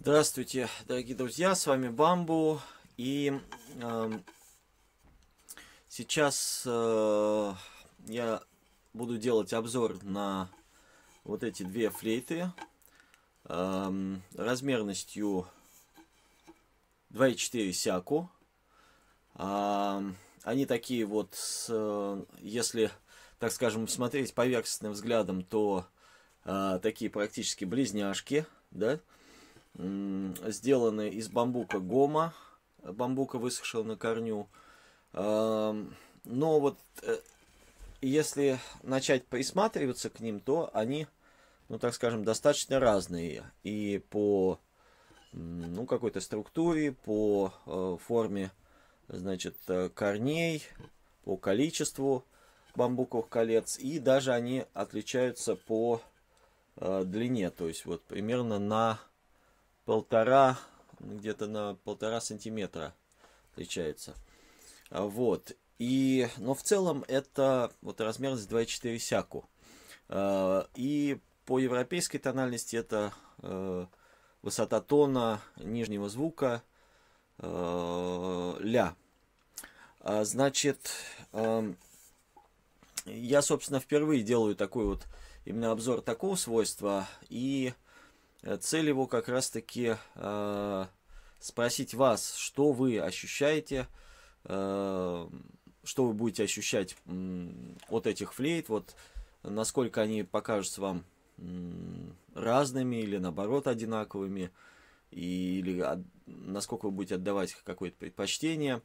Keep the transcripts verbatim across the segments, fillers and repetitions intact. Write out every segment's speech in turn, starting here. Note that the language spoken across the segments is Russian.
Здравствуйте, дорогие друзья, с вами Бамбу. И э, сейчас э, я буду делать обзор на вот эти две флейты э, размерностью два и четыре сяку. Э, они такие вот, с, если, так скажем, смотреть поверхностным взглядом, то э, такие практически близняшки, да? Сделаны из бамбука гома, бамбука высохшего на корню. Но вот если начать присматриваться к ним, то они, ну так скажем, достаточно разные. И по ну, какой-то структуре, по форме, значит, корней, по количеству бамбуковых колец. И даже они отличаются по длине. То есть вот примерно на полтора, где-то на полтора сантиметра отличается. Вот. И, но в целом это вот размерность два и четыре сяку. И по европейской тональности это высота тона нижнего звука ля. Значит, я, собственно, впервые делаю такой вот именно обзор такого свойства. И цель его как раз-таки э, спросить вас, что вы ощущаете, э, что вы будете ощущать э, от этих флейт, вот насколько они покажутся вам э, разными или наоборот одинаковыми, или от, насколько вы будете отдавать какое-то предпочтение.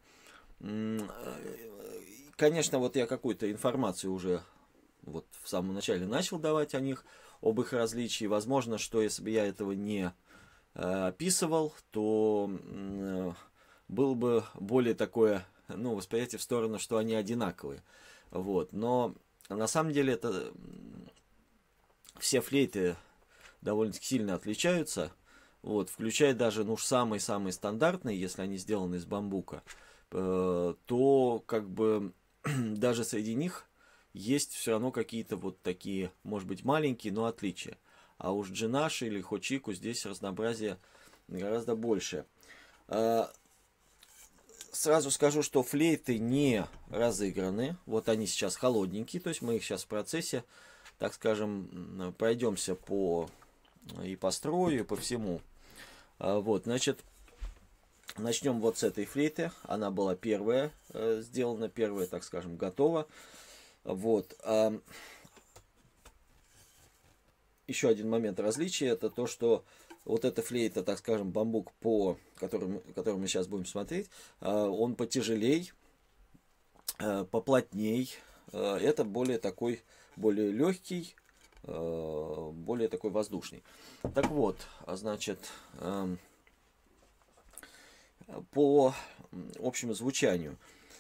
Конечно, вот я какую-то информацию уже вот в самом начале начал давать о них, об их различии. Возможно, что если бы я этого не э, описывал, то э, было бы более такое, ну, восприятие в сторону, что они одинаковые. Вот. Но на самом деле это все флейты довольно-таки сильно отличаются, вот, включая даже, ну, самые-самые стандартные, если они сделаны из бамбука, э, то как бы даже среди них есть все равно какие-то вот такие, может быть, маленькие, но отличия. А уж джинаши или хочику здесь разнообразие гораздо больше. Сразу скажу, что флейты не разыграны. Вот они сейчас холодненькие, то есть мы их сейчас в процессе, так скажем, пройдемся по и по строю, и по всему. Вот, значит, начнем вот с этой флейты. Она была первая сделана, первая, так скажем, готова. Вот. Еще один момент различия, это то, что вот эта флейта, так скажем, бамбук, по которому, который мы сейчас будем смотреть, он потяжелей, поплотней. Это более такой, более легкий, более такой воздушный. Так вот, значит, по общему звучанию.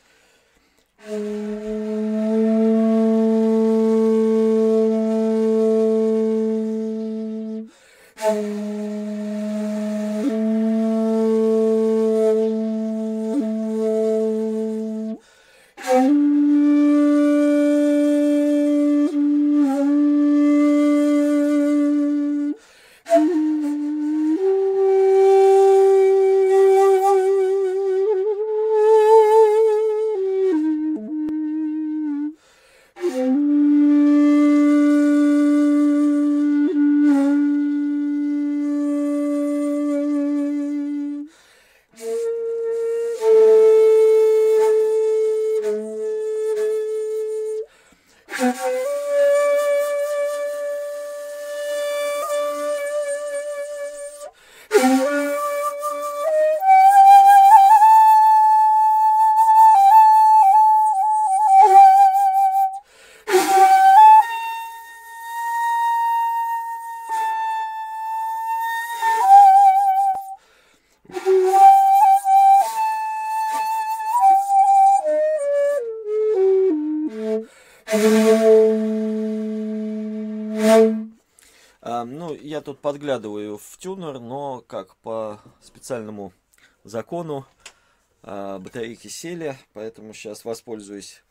Ну, я тут подглядываю в тюнер, но как по специальному закону батарейки сели, поэтому сейчас воспользуюсь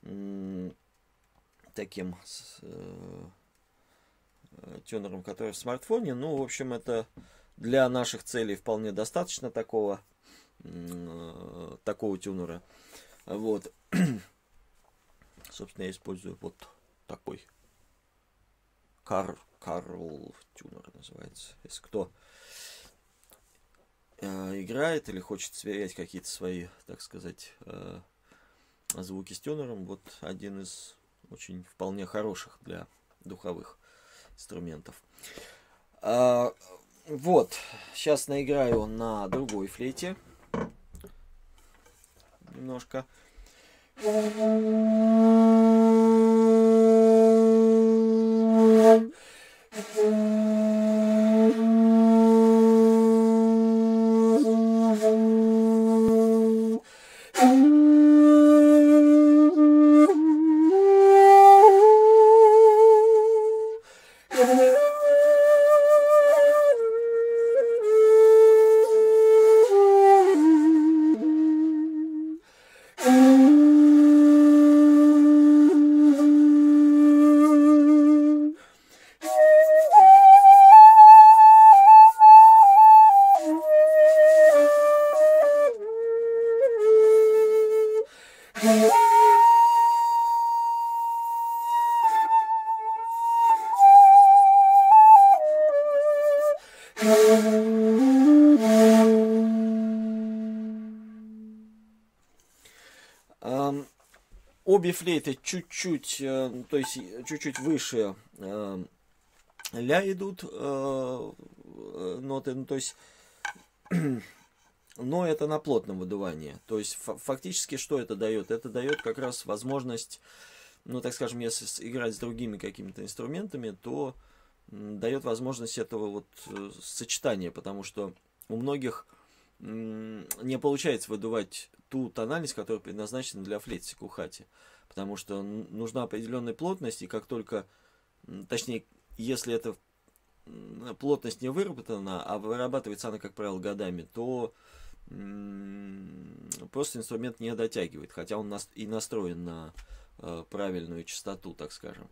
таким тюнером, который в смартфоне. Ну, в общем, это для наших целей вполне достаточно такого, такого тюнера. Вот. Собственно, я использую вот такой. Кар, Карл тюнер называется. Если кто э, играет или хочет сверять какие-то свои, так сказать, э, звуки с тюнером, вот один из очень вполне хороших для духовых инструментов. А, вот, сейчас наиграю на другой флейте немножко. Обе флейты чуть-чуть, то есть чуть-чуть выше ля идут ноты, ну, то есть, но это на плотном выдувании. То есть фактически что это дает? Это дает как раз возможность, ну, так скажем, если играть с другими какими-то инструментами, то дает возможность этого вот сочетания, потому что у многих не получается выдувать ту тональность, которая предназначена для флейты сикухати, потому что нужна определенная плотность, и как только, точнее, если эта плотность не выработана, а вырабатывается она, как правило, годами, то просто инструмент не дотягивает, хотя он и настроен на правильную частоту, так скажем.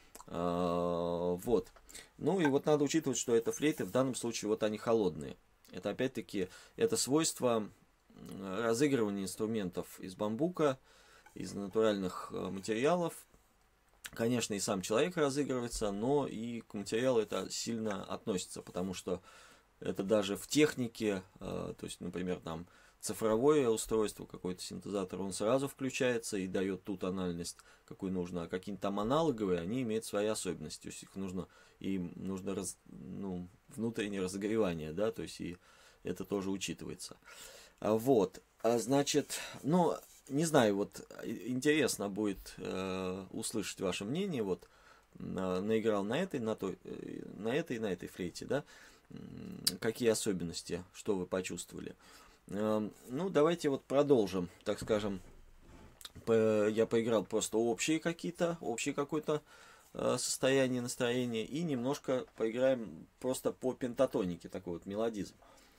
Вот. Ну и вот надо учитывать, что это флейты в данном случае вот они холодные. Это опять-таки это свойство разыгрывания инструментов из бамбука, из натуральных материалов. Конечно, и сам человек разыгрывается, но и к материалу это сильно относится, потому что это даже в технике, то есть, например, там цифровое устройство, какой-то синтезатор, он сразу включается и дает ту тональность, какую нужно, а какие-то там аналоговые, они имеют свои особенности, то есть их нужно, им нужно раз, ну, внутреннее разогревание, да, то есть и это тоже учитывается. Вот, значит, ну, не знаю, вот интересно будет э, услышать ваше мнение, вот на, наиграл на этой, на той, на этой, на этой флейте, да, какие особенности, что вы почувствовали. Э, ну, давайте вот продолжим, так скажем, по, я поиграл просто общие какие-то, общие какое-то э, состояние, настроение, и немножко поиграем просто по пентатонике, такой вот мелодизм.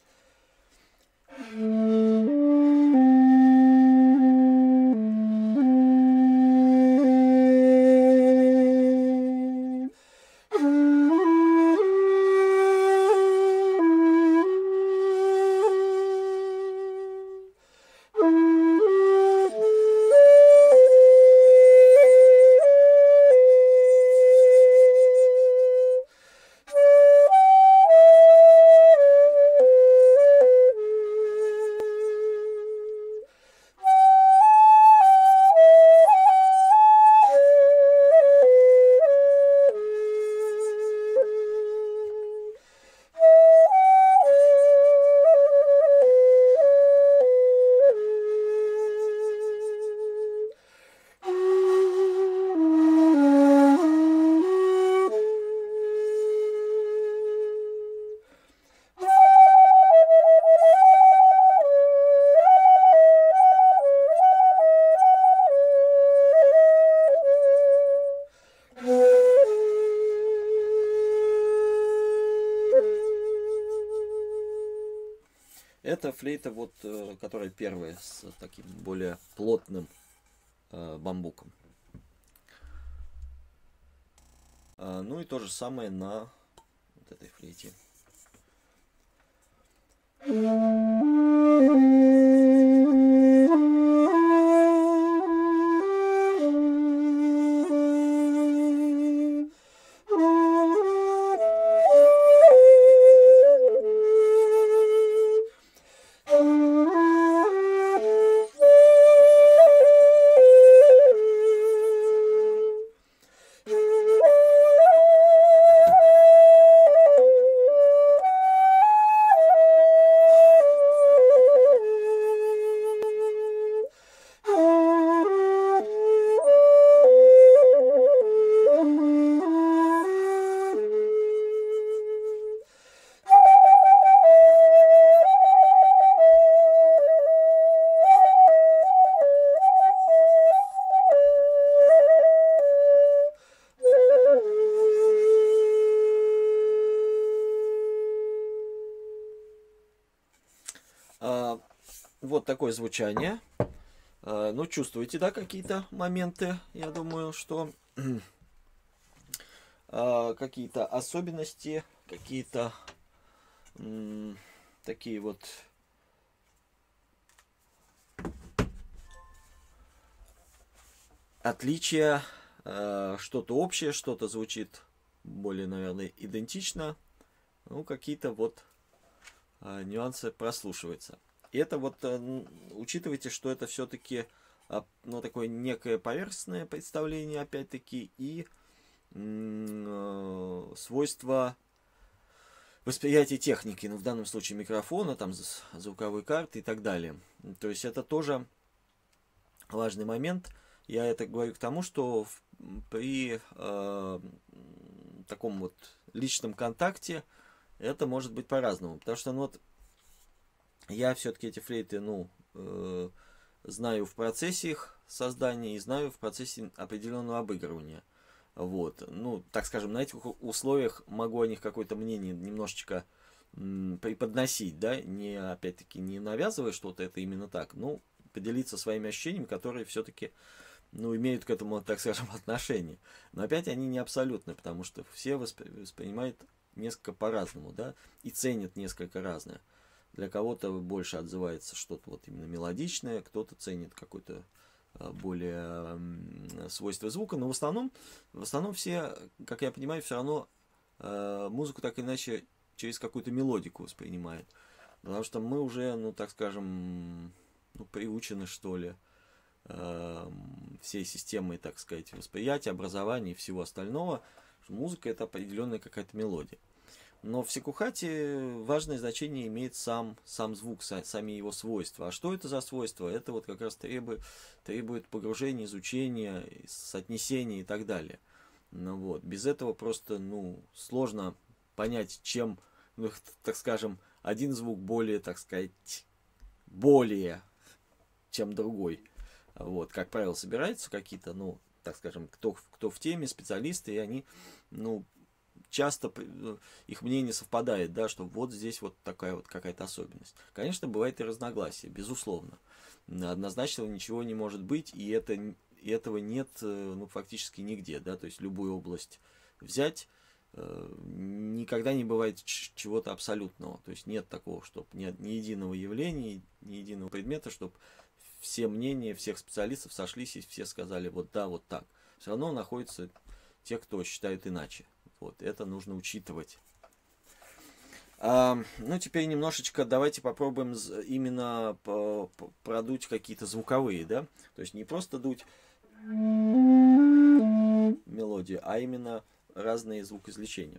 Это флейта, вот, которая первая, с таким более плотным э, бамбуком. А, ну и то же самое на вот этой флейте. А, вот такое звучание. А, ну, чувствуете, да, какие-то моменты? Я думаю, что а, какие-то особенности, какие-то такие вот отличия, э, что-то общее, что-то звучит более, наверное, идентично, ну, какие-то вот э, нюансы прослушиваются. И это вот, э, учитывайте, что это все-таки, э, ну, такое некое поверхностное представление, опять-таки, и э, свойства восприятия техники, ну, в данном случае микрофона, там, звуковой карты и так далее. То есть это тоже важный момент. Я это говорю к тому, что при э, таком вот личном контакте это может быть по-разному. Потому что, ну, вот, я все-таки эти флейты, ну, э, знаю в процессе их создания и знаю в процессе определенного обыгрывания. Вот. Ну, так скажем, на этих условиях могу о них какое-то мнение немножечко м, преподносить, да, не, опять-таки, не навязывая что-то, это именно так, ну, поделиться своими ощущениями, которые все-таки, ну, имеют к этому, так скажем, отношение. Но опять они не абсолютны, потому что все воспри- воспринимают несколько по-разному, да, и ценят несколько разное. Для кого-то больше отзывается что-то вот именно мелодичное, кто-то ценит какое-то более свойства звука, но в основном, в основном все, как я понимаю, все равно э, музыку так или иначе через какую-то мелодику воспринимают. Потому что мы уже, ну, так скажем, ну, приучены, что ли, э, всей системой, так сказать, восприятия, образования и всего остального, что музыка это определенная какая-то мелодия. Но в секухате важное значение имеет сам, сам звук, сами его свойства. А что это за свойства? Это вот как раз требует, требует погружения, изучения, соотнесения и так далее. Ну, вот. Без этого просто, ну, сложно понять, чем, ну, так скажем, один звук более, так сказать, более, чем другой. Вот. Как правило, собираются какие-то, ну, так скажем, кто, кто в теме, специалисты, и они, ну, часто их мнение совпадает, да, что вот здесь вот такая вот какая-то особенность. Конечно, бывает и разногласия, безусловно. Однозначного ничего не может быть, и, это, и этого нет, ну, фактически нигде, да, то есть любую область взять, никогда не бывает чего-то абсолютного, то есть нет такого, чтобы ни, ни единого явления, ни единого предмета, чтобы все мнения всех специалистов сошлись и все сказали вот да, вот так. Все равно находятся те, кто считают иначе. Вот, это нужно учитывать. А, ну, теперь немножечко давайте попробуем именно продуть какие-то звуковые, да? То есть не просто дуть мелодию, а именно разные звукоизвлечения.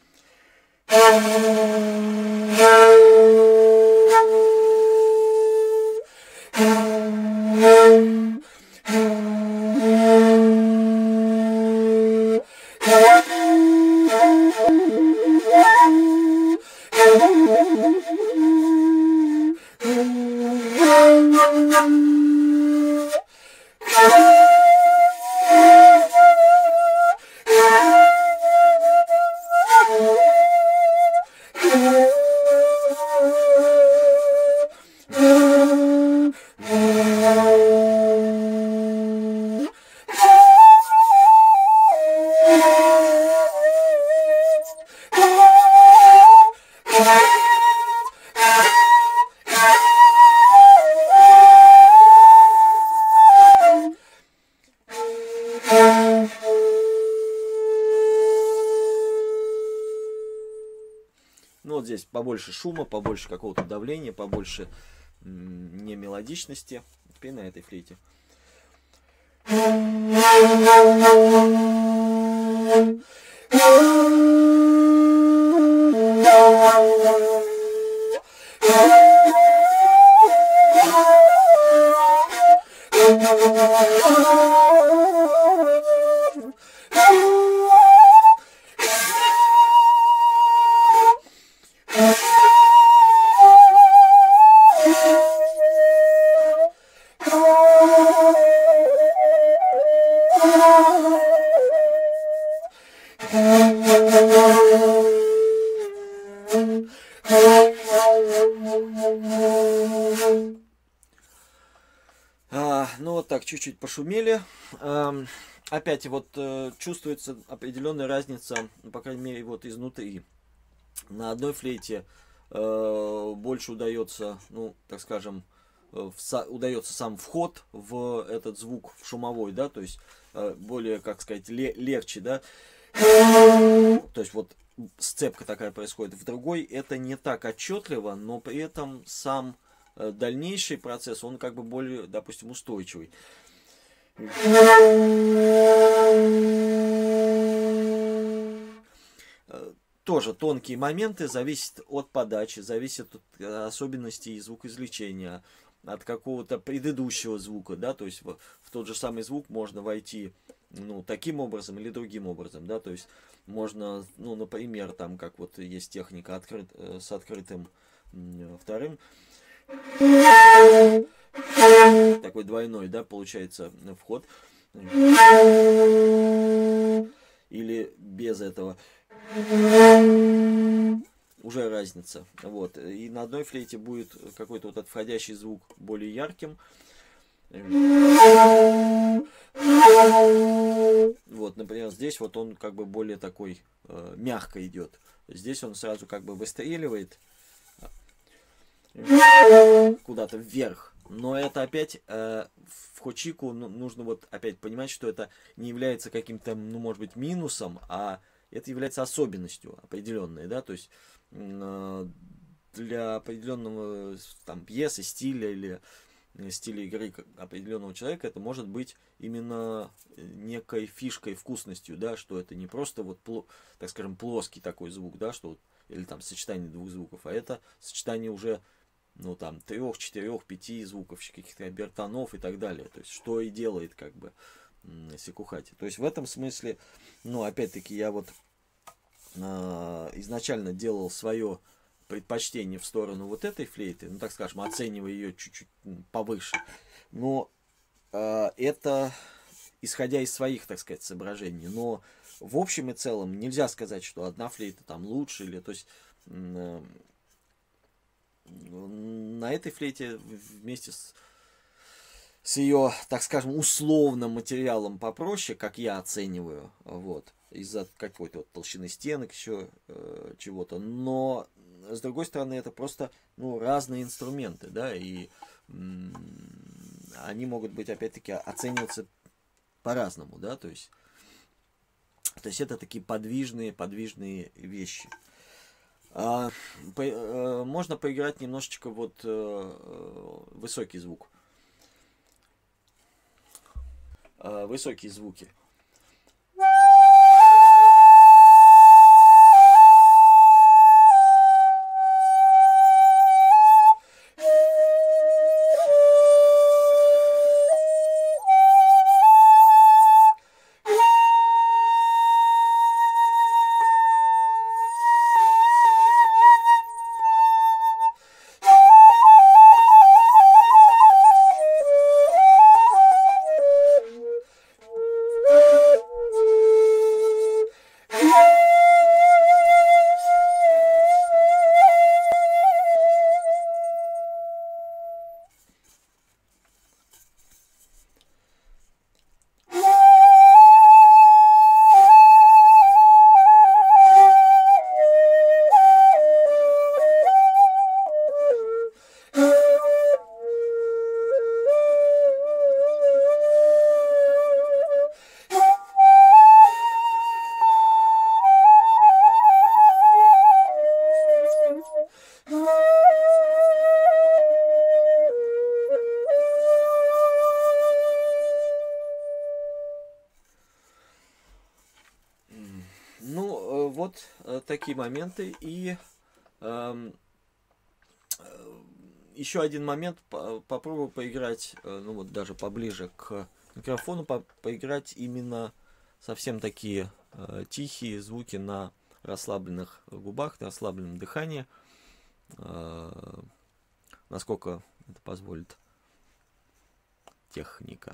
Ну, вот здесь побольше шума, побольше какого-то давления, побольше не мелодичности. Теперь на этой флейте. ну вот так, чуть-чуть пошумели. Эм, опять вот э, чувствуется определенная разница, ну, по крайней мере, вот изнутри. На одной флейте э, больше удается, ну, так скажем, э, в са- удается сам вход в этот звук, в шумовой, да, то есть э, более, как сказать, ле- легче, да. То есть вот сцепка такая происходит. В другой это не так отчетливо, но при этом сам э, дальнейший процесс, он как бы более, допустим, устойчивый. Э, Тоже тонкие моменты, зависят от подачи, зависят от э, особенностей звукоизвлечения, от какого-то предыдущего звука, да, то есть в, в тот же самый звук можно войти, ну, таким образом или другим образом, да, то есть можно, ну, например, там, как вот есть техника открыт, э, с открытым м, вторым, такой двойной, да, получается вход, или без этого. Уже разница. Вот. И на одной флейте будет какой-то вот этот входящий звук более ярким. Вот, например, здесь вот он как бы более такой э, мягко идет. Здесь он сразу как бы выстреливает куда-то вверх. Но это опять э, в хочику ну, нужно вот опять понимать, что это не является каким-то, ну, может быть, минусом, а это является особенностью определенной, да, то есть э, для определенного там пьесы, стиля или стиля игры определенного человека это может быть именно некой фишкой, вкусностью, да, что это не просто вот, так скажем, плоский такой звук, да, что вот, или там сочетание двух звуков, а это сочетание уже, ну, там, трех, четырех, пяти звуков, каких-то обертонов и так далее. То есть, что и делает, как бы, сикухати. То есть, в этом смысле, ну, опять-таки, я вот э, изначально делал свое предпочтение в сторону вот этой флейты, ну, так скажем, оценивая ее чуть-чуть повыше. Но э, это исходя из своих, так сказать, соображений. Но в общем и целом нельзя сказать, что одна флейта там лучше, или, то есть, э, на этой флейте вместе с, с ее, так скажем, условным материалом попроще, как я оцениваю, вот, из-за какой-то вот толщины стенок, еще э, чего-то. Но, с другой стороны, это просто, ну, разные инструменты, да, и м- они могут быть, опять-таки, оцениваться по-разному, да, то есть, то есть это такие подвижные, подвижные вещи. А, по, э, можно поиграть немножечко вот э, высокий звук. Э, высокие звуки. Ну, э, вот э, такие моменты. И эм, э, еще один момент. По- попробую поиграть, э, ну вот даже поближе к микрофону, по- поиграть именно совсем такие э, тихие звуки на расслабленных губах, на расслабленном дыхании. Э, насколько это позволит техника.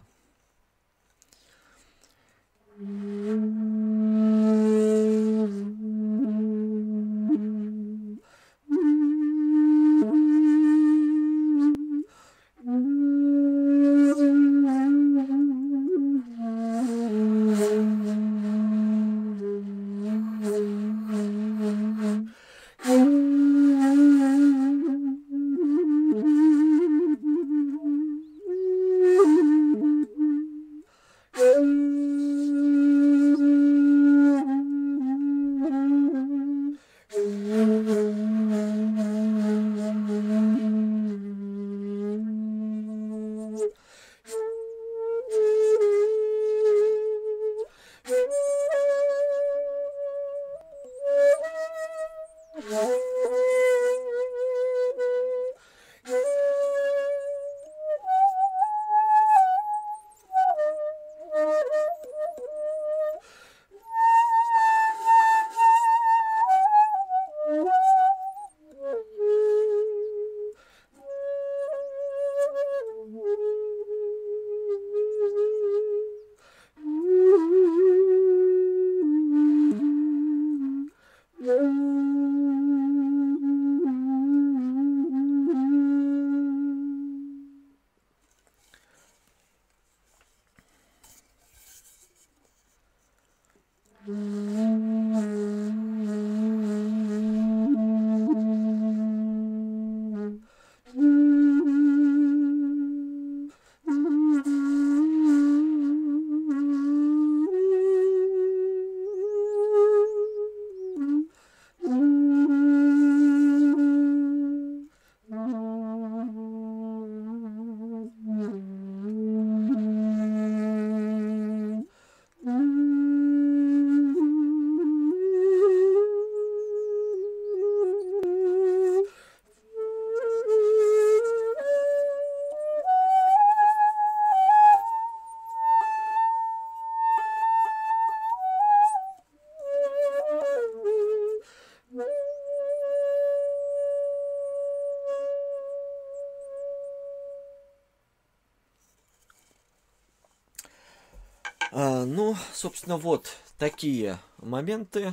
А, ну, собственно, вот такие моменты.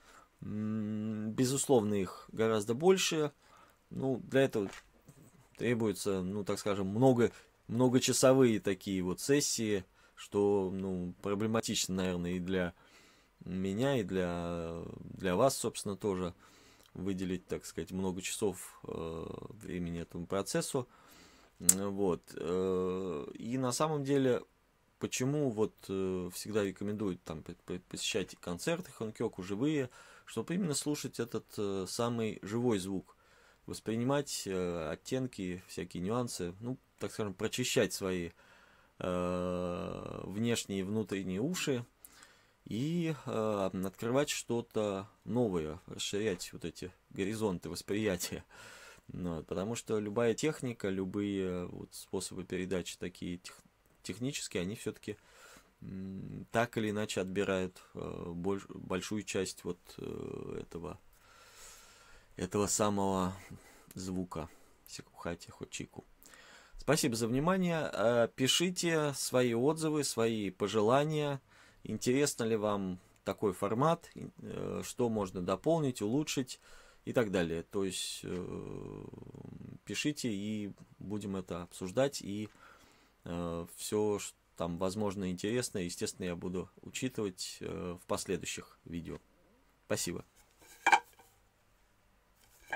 Безусловно, их гораздо больше. Ну, для этого требуется, ну, так скажем, много, многочасовые такие вот сессии, что, ну, проблематично, наверное, и для меня, и для, для вас, собственно, тоже выделить, так сказать, много часов э, времени этому процессу. Вот. И на самом деле, почему вот э, всегда рекомендуют там посещать концерты хонкёку живые, чтобы именно слушать этот э, самый живой звук, воспринимать э, оттенки, всякие нюансы, ну, так скажем, прочищать свои э, внешние и внутренние уши и э, открывать что-то новое, расширять вот эти горизонты восприятия. Ну, потому что любая техника, любые вот способы передачи такие тех, технические, они все-таки так или иначе отбирают э, больш, большую часть вот э, этого, этого самого звука сикухати хочику. Спасибо за внимание. Э, пишите свои отзывы, свои пожелания. Интересно ли вам такой формат, э, что можно дополнить, улучшить и так далее. То есть э, пишите, и будем это обсуждать, и э, все, что там возможно интересно, естественно, я буду учитывать э, в последующих видео. Спасибо.